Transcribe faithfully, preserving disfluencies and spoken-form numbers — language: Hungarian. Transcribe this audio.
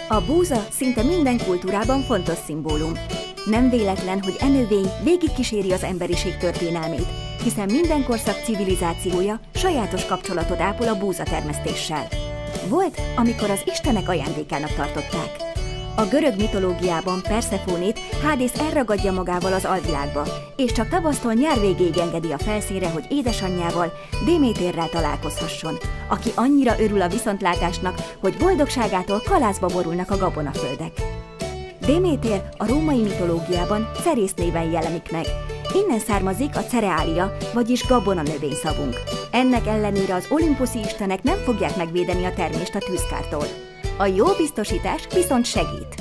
A búza szinte minden kultúrában fontos szimbólum. Nem véletlen, hogy e növény végigkíséri az emberiség történelmét, hiszen minden korszak civilizációja sajátos kapcsolatot ápol a búzatermesztéssel. Volt, amikor az istenek ajándékának tartották. A görög mitológiában Persefónét Hádész elragadja magával az alvilágba, és csak tavasztól nyár végéig engedi a felszínre, hogy édesanyjával, Démétérrel találkozhasson, aki annyira örül a viszontlátásnak, hogy boldogságától kalászba borulnak a gabonaföldek. Démétér a római mitológiában Cerész néven jelenik meg. Innen származik a cereália, vagyis gabona növényszavunk. Ennek ellenére az olimpuszi istenek nem fogják megvédeni a termést a tűzkártól. A jó biztosítás viszont segít.